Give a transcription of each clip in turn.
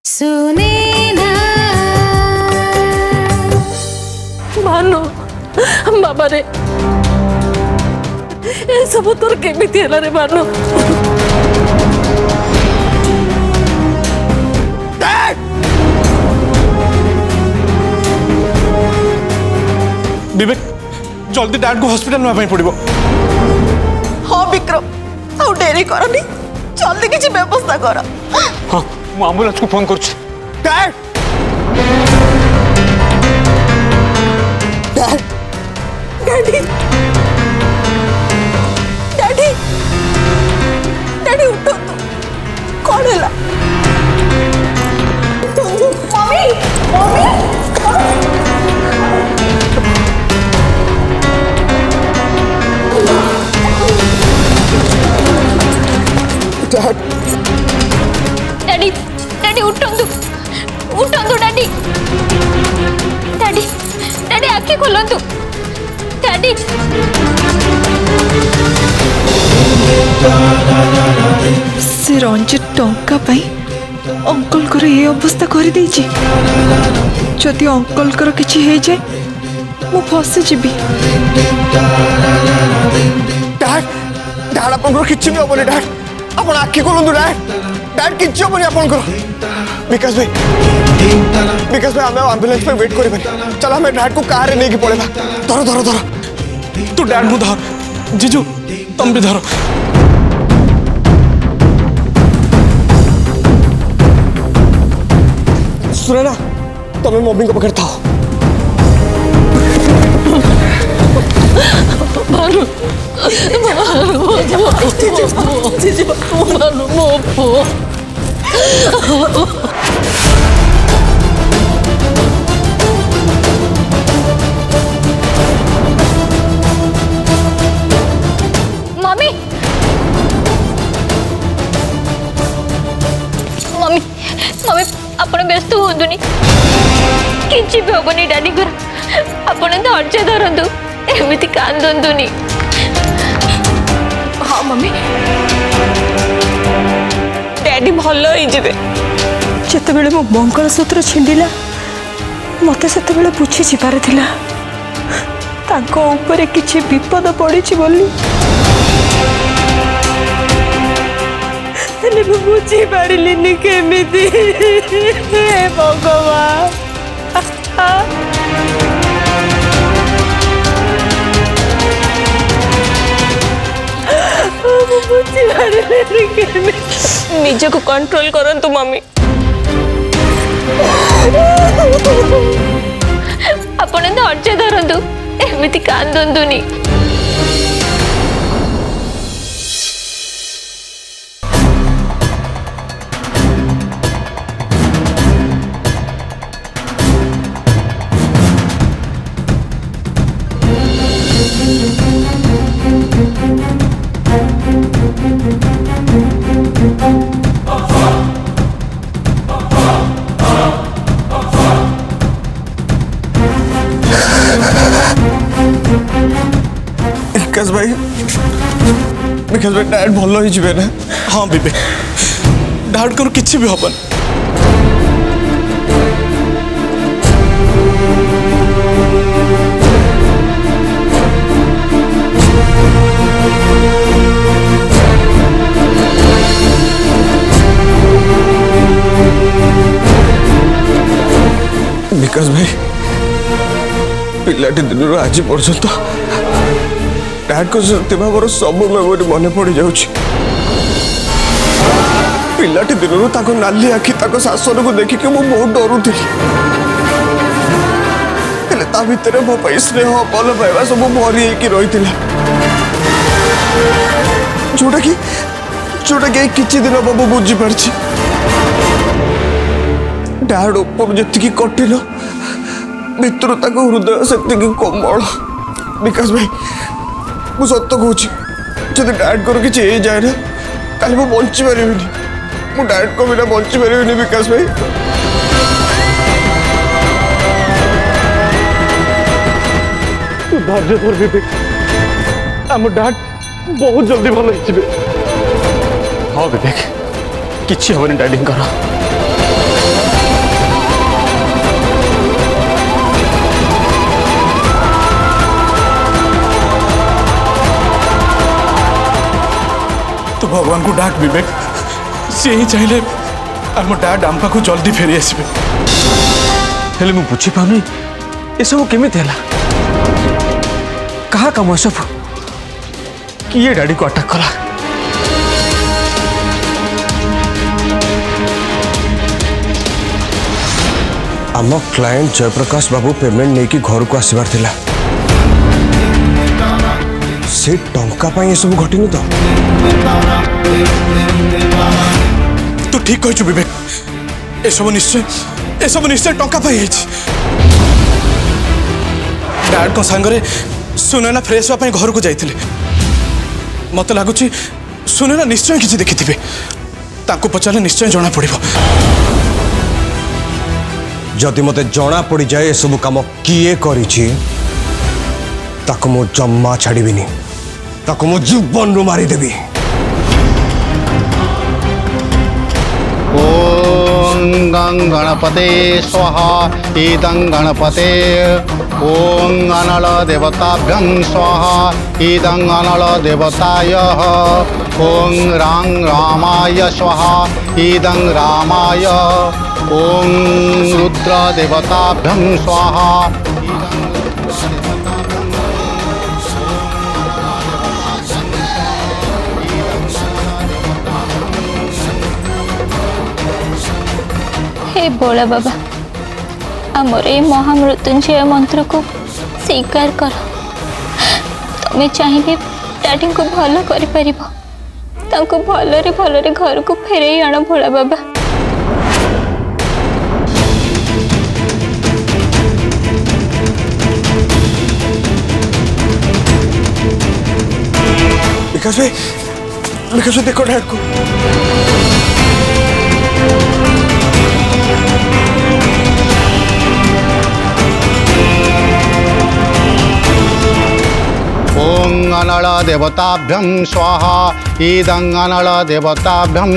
सुने ना भानु बाबा रे ए सब तोर केमिति हला रे भानु विवेक जल्दी डैड को हॉस्पिटल में पड़ो। हाँ विक्रम आउ डेरी करनी जल्दी किसी व्यवस्था कर। हाँ मु एम्बुलेंस को फोन कर। Dad dad daddy daddy daddy उठो कौन है मम्मी मम्मी डैडी डैडी उठंतु उठंतु डैडी डैडी डैडी आखि खोलंतु डैडी से रंजित टंका पाई अंकल को ये अवस्था कर देछि जदि अंकल कर किछि हे जाय मु फसे जीबी। डैड डैड अपन किछि भी होबनी। डैड अपन आखि खोलंतु। डैड डैड किछि होबनी अपन को। विकास भाई हमें एम्बुलेंस पे वेट करि चल हमें डैड को कार रे नेकी पड़ेबा। धरो धरो धरो तू डैड को धर। जीजू तुम भी धरो। सुने ना तुम्हें मम्मी को पकड़ता हो। भानु भानु मो पुओ मम्मी मम्मी मम्मी आपण व्यस्त हुंदुनी किछि भी होबनी डैडी घर आपण धैर्य धरंतु एमिति कांदंतुनी। हाँ मम्मी डैडी भल हो जिबे। जेतेबेले मो मंगलसूत्र छिंडिला मते सेतेबेले पूछी जिबार थिला तांको ऊपर किछि विपद पड़िछि बोली हेले मु बुझी पारिलिनी केमिति। हे भगवान निज को कंट्रोल करंतु मम्मी। आपण धैर्य धरंतु एमिति कांदंतुनी। विकास भाई डैड भल हो जिबे ना। हाँ विवेक डैड को किछि भी होबन। विकास भाई पिलाटी दिन आज पर्यंत डैड को मोर सब मेमोरी मन पड़ जाउछि। पिलाटी दिन ताको नाली आखि ताको शासन को देखिक मु बहुत डरुथि। हेले ता भितर मो पई स्नेह भल पाइबा सब भरी होइकी रहितिला जोटा कि किछि दिन बाबू बुझी पारछि। डैड ऊपर जति कठिन भितर ताको हृदय सेति कोमल। विकास भाई मु सत्य कहूँ जब डैड को किसी हो जाए ना कल मु बंची पारि मु डैड को बिना बंची पारि। विकास भाई तू धैर्य धर विवेक आम डैड बहुत जल्दी भल हो। हाँ विवेक किसी हेनी डैडी। सम्राट विवेक सी ही चाहिए आम डैड आम पाक जल्दी फेरी आसबे हेले मु बुझी पानी ये सब केमी है कहा कम सब किए डैडी को अटैक कला आम क्लाएंट जयप्रकाश बाबू पेमेंट नहीं कि घर को आसबार थिला से टंका पाई ये सब घटिनी तो तू ठीक कहचु विवेक ए सब निश्चय टंका पाई डैड को सांगरे सुनैना फ्रेश होगा घर को जाइए मत लगुच सुनैना निश्चय किसी देखी थे पचारे निश्चय जना पड़ो जदि मत जना पड़ जाए ये सब कम किए करिछि ताको मो जम्मा छाड़बीनी ताको मो जीवन रु मारिदेवी ओम गं गणपते स्वाहा इदं गणपते ओम अनल देवताभ्यं स्वाहा इदं अनल देवतायः ओम रां रामाय स्वाहा इदं रामाय ओम रुद्र देवताभ्यं स्वाहा हे बोला बाबा आमर ये महामृत्युंजय मंत्र को स्वीकार कर तुम्हें चाहिए डैडी को भल कर भलरे घर को फेरे आण भोला बाबा विकास भाई देखो डैड को ओम अनल देवताभ्यं स्वाहा इदं अनल देवताभ्यं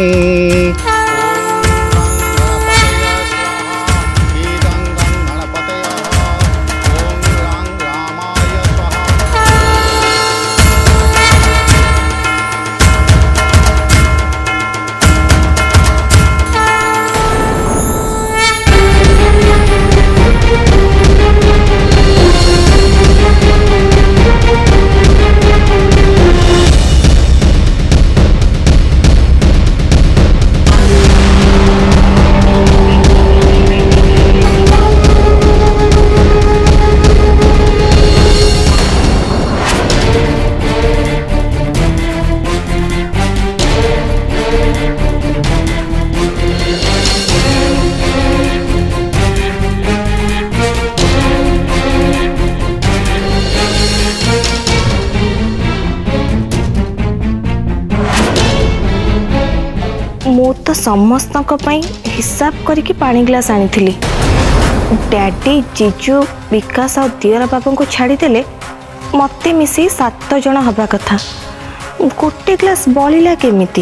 मु तो समस्त हिसाब करके पानी ग्लास आनी थी डैडी जीजू विकास और दियर बाबू को छाड़ीदे मत मिसी 7 जन हवा कथा गोटे ग्लास बलिला केमिति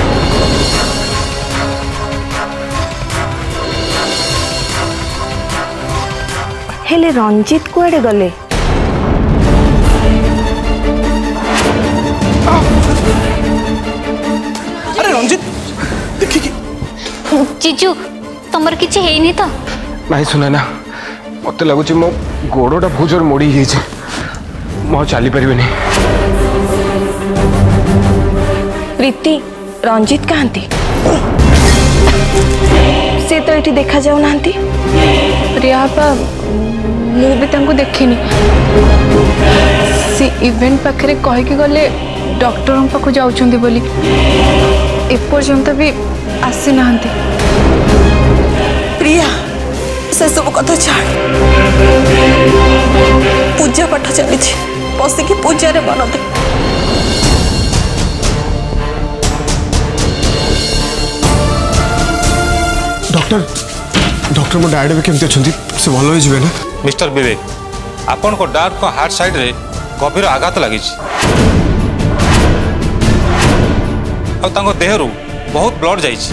हेले रंजित कुआडे गले अरे रंजित देखी जीजू तुमर किछि हेइनी तो नहीं सुना ना मत लगुच मो गोड़टा बहुत जोर मोड़ी मो चली पारि नहीं प्रीति रंजित कहती से तो ये देखा जाऊ ना प्रिया मु भी तांको देखिनी सी इवेंट पाखरे कहिके गले डॉक्टर पाखु जाउछंती बोली एपर्यंत भी आसी नाहंती प्रिया से सब कथा छाड़ पूजा पाठ चली बसिकी पूजा रे मन दे डॉक्टर मो डैड भी केमती अच्छी से भल हो जाए ना मिस्टर विवेक आपण को डैड को हार्ट साइड रे गभीर आघात लगी देहरु बहुत ब्लड जाइछि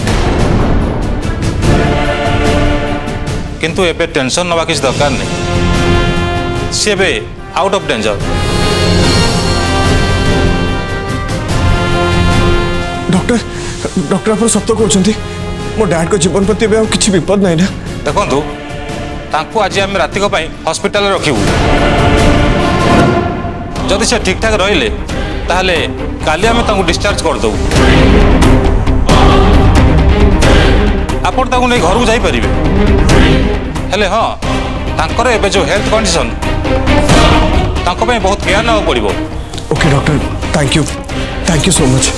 किंतु एबे टेंशन नवा किसी दरकार नहीं सी एबे out of danger doctor doctor आप सत कहते मो डैड को जीवन प्रति किसी विपद नहीं ना देखो तांको आज आम रातिक हॉस्पिटल रखिबू जदि से ठीक ठाक रहिले ताहले काली आम तांको डिस्चार्ज कर दऊ आपण तांको नहीं घर को जाई परिबे हेले हाँ तांकर एबे जो हेल्थ कंडीशन तांको पे बहुत केयर ना पड़िबो। Okay doctor thank you so much.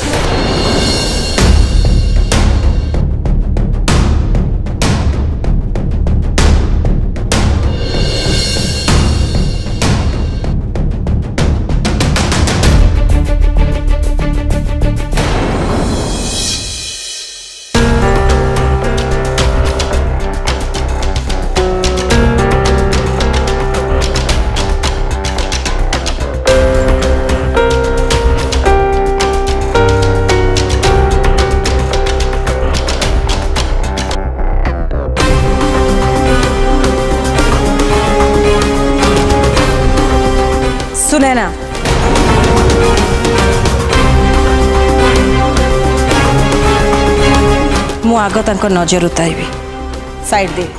Sunaina मु आग तांको नजर उताइबी साइड दे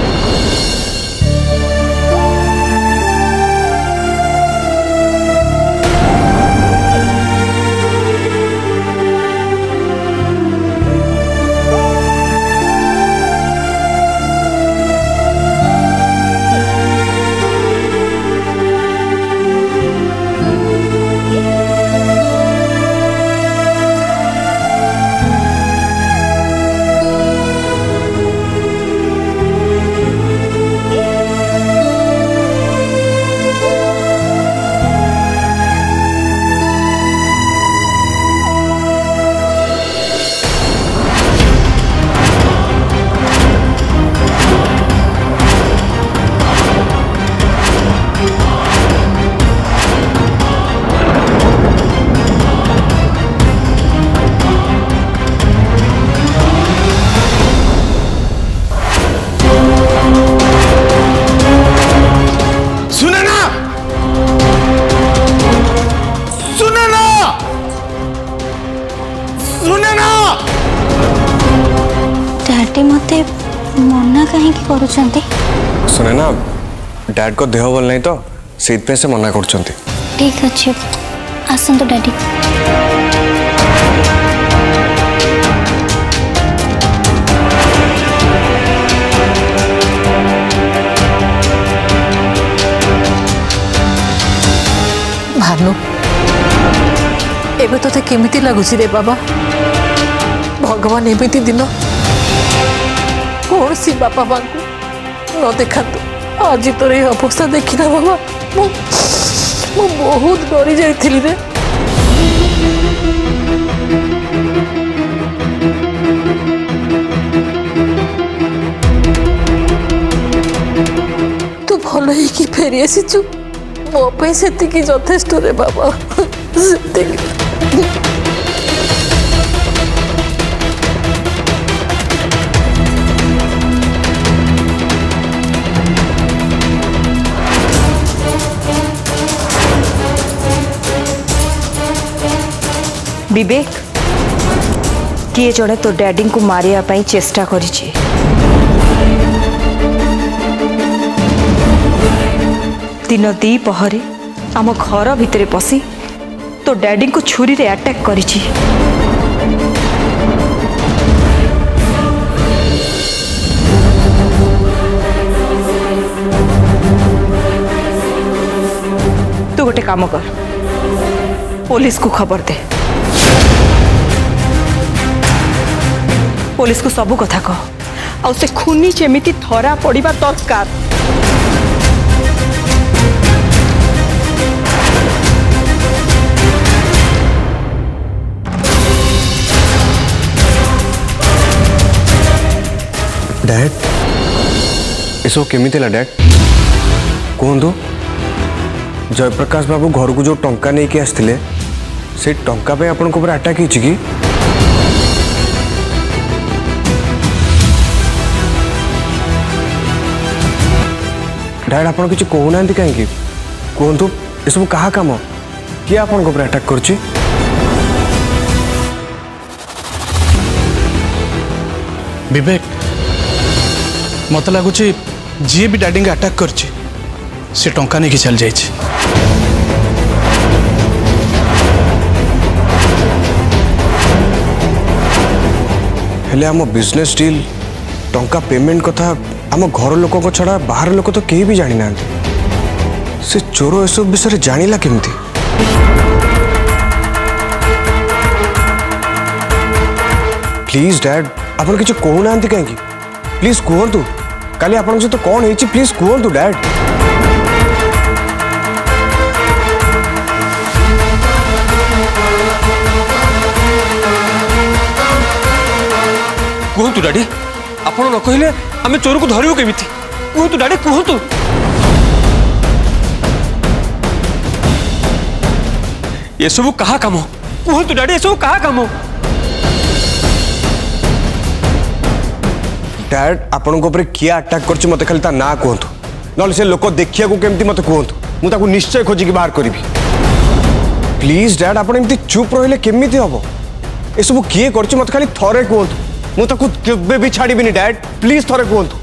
मते मना कहीं करुछंती सुने ना डैड को देह भल नहीं तो सीट पे से मना करुछंती। ठीक अच्छे आसंतु डैडी भानु एबे तो केमिति लगुची रे बाबा भगवान एमिति दिन कौन सी बापा माँ को न देखा तो आज तोर ये अवस्था देखना बाबा मु बहुत डरी जाइथिली रे तू भल ही फेरी आसीचु मो पे सेतिकी यथेष्ट रे बाबा सेतिकी विवेक किए जड़े तो डैडी को मारिया पाई चेष्टा करिछि दिन दी पहरे आम घर भितरे पसी तो डैडी को छुरी रे अटैक करिछि तू गोटे काम कर पुलिस को खबर दे पुलिस को सबू कथा कह आ से खूनी जेमिति धरा पड़िबा दरकार डैड इसो केमिति ला डैड कहतु जयप्रकाश बाबू घर को जो टंका नहीं कि आसते से टंका पे आपन को ऊपर अटैक होची कि डैड आपन किसी कहूना कहीं कहतु ये सब कहा काम किए आपन को ऊपर अटैक करछि विवेक मत लगुच जी भी डैडी अटैक करछि से टंका नहीं चल जाइए। हेले आम बिजनेस डील टंका पेमेंट कथा आम घर लोक छड़ा बाहर लोक तो कहीं भी जानी ना से चोर एसब विषय जानिला केमती? प्लीज डैड आप किसी कहूना कहीं प्लीज कहतु काली आप सहित कौन है प्लीज कहतु डैड। कहतु डैडी आप न कहले आम चोर को धरबू केमी? कहतु डैडी कहतु। ये सब कहा काम? कहतु डैडी ये सब कहा काम? डैड आपण को किए अटैक कर मत खाली ना कहतु ना से लोक देखा केमती मत कहतु मुझे निश्चय खोजिकी बाहर करी। प्लीज डैड आप चुप रही केमी हम ये सब किए कर मत खाली थरे कहतु मुझे भी छाड़बी डैड प्लीज थरे कहतु।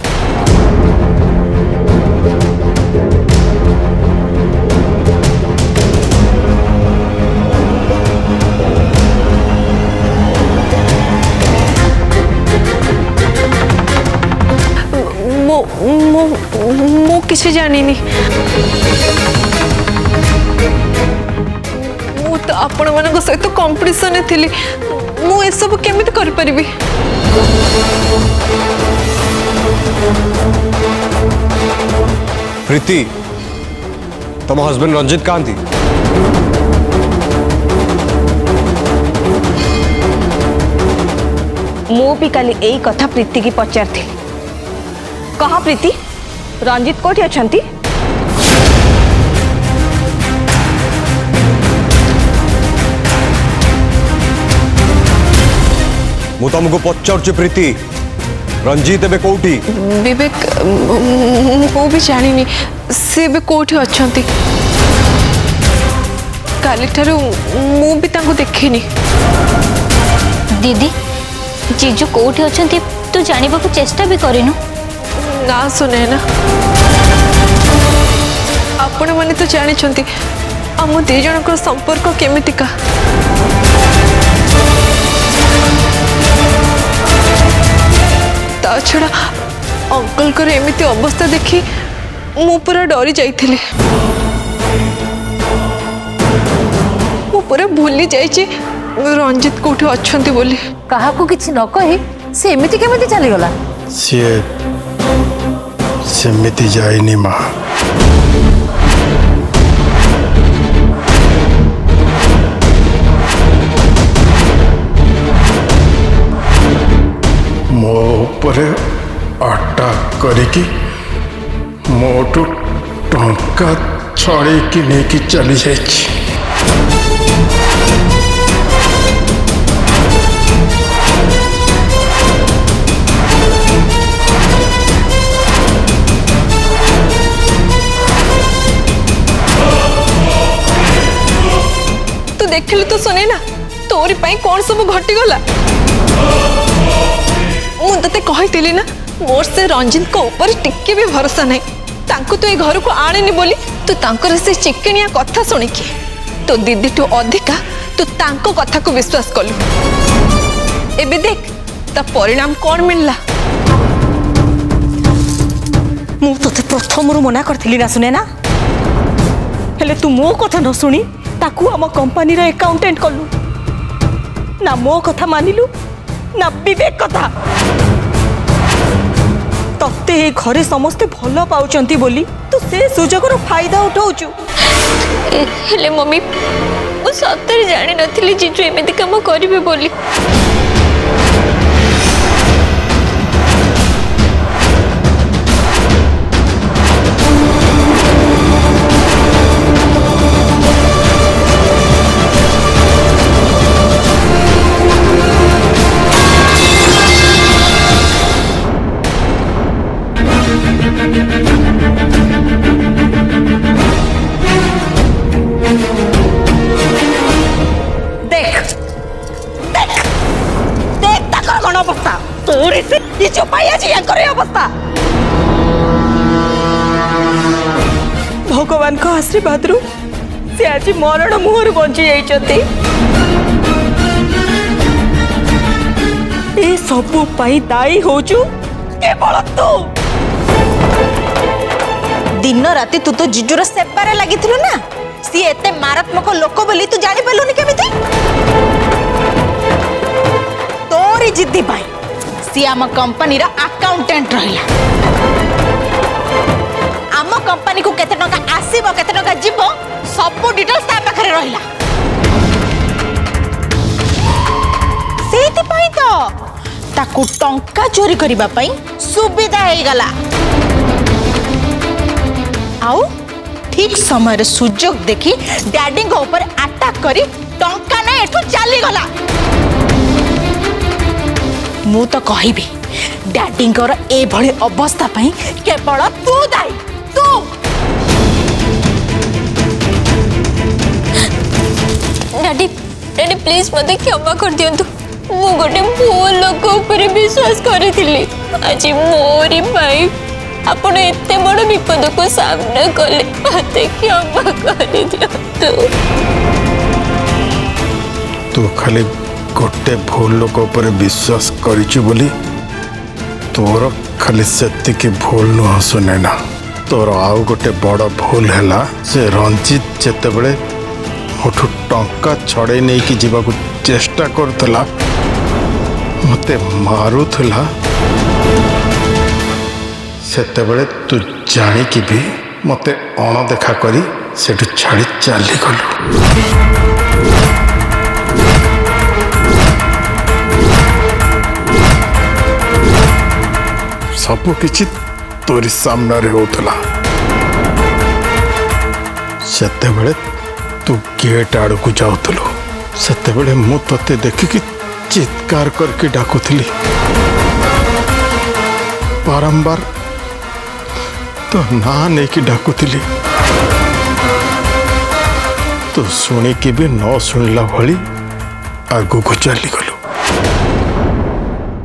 मो किसी जानी मु तो आपण मान सहित कंपटीशन थी मु ए सब केमिति कर परिबी? प्रीति तुम हस्बैंड रंजित कहाँ थी? मु भी काली यही कथा प्रीति की पचार थी। कहा प्रीति रंजित कोठी अछंती? मु तुमको पचार प्रीति रंजित एबे कोठी? विवेक मु भी जानी से बे कोठी अछंती काली ठारू मु भी तांको देखिनी। दीदी जीजू कोठी अछंती तू जानिबा को चेष्टा भी करिनु ना? सुने ना आपण माने तो जानी छंती आम दी जन को संपर्क केमितिका। ता छड़ा अंकल कर एमिति अवस्था देखी मु पूरा डरी जाइथिली। मु पूरा भूली जाइछि रंजित कोठी अछंती बोली। कहा को किछि न कहि से एमिति केमिति चली गला? सेमिति जाइनी माँ मो उपरे अटैक करिकी मोटू टंका छड़ी की लेकी चली जाइछि। देखिलु तो सुने ना तोरी पाई कौन सब घटी गला? मु तते कहितली ना मोर से रंजित को ऊपर टिक्के भी भरोसा नहीं। तांको तो ए घर को आनेनी बोली तू तांकर से चिकनिया कथा सुनिकी तो दीदी तो अधिका तू तांको कथा को विश्वास कलु। एबे देख ता परिणाम कौन मिलला? मु तते प्रथम रु मना करथिली ना सुने ना हेले तू मो कथा न सुनी ताकू आम कंपनी रे अकाउंटेंट कलु ना मो कथा मानिलु ना विवेक कथा। तते ए घरे समस्ते भल पाउचंती बोली तू से सुजोग रो फायदा उठाउचु। हेले मम्मी मु सत्तर जानि नथिली जीजू एमिति काम करिवे बोली। आज ये अवस्था भगवान को आशीर्वाद रु से आज मरण मुहर बंची जाइछथि ए सबु पाई दाई होचु केवल तू दिन राति तू तो जिजुर सेबारे लागिथिलु ना सी एते मारात्मक लोक बोली तू जानि पालुनी केमिति तोरी जिद्दी पाई सी आम कंपनी रा अकाउंटेंट रहिला आम कंपनी को केते टका आसीबो केते टका जीवो सब डिटेल्स ता पाखरे रहिला सेति पाई तो ताकू टंका चोरी करिबा पई सुविधा हे गला आउ ठीक समय रे सुजोग देखि डैडी को ऊपर अटैक करी टंका ना एठो चली गला मु तो कहिबी डैडी को ए भली अवस्था पई केवल तू दाई तू डैडी डैडी प्लीज मते क्षमा कर दियंतु मु गोटे भूल लोक ऊपर विश्वास करिथिली आज मोरी भाई आपण एते बड़ विपद को सामना कले मते क्षमा कर दियंतु तू खाली गोटे भूल लोक ऊपर विश्वास करिछु बोली तोर खाली सेतिकी भूल नुह सुने ना तोर आउ गोटे बड़ भूल हैला से रंजित जेते बेले मोठू टंका छड़े नहीं कि जीवा को चेष्टा करथला मते मारुथला सेते बेले तू जानी कि भी मते अणदेखा करी सेठू छाड़ी चली गलु सब किछि तोरी सामने रे होतला सेते बेले तू गेट आड़ को जाउथलो सेते बेले मु तते देखि कि चित्कार करके डाकुथली बारंबार तो ना नहीं कि डाकुथली तो शुणी कि भी न शुणिला भली आगू को चली गलु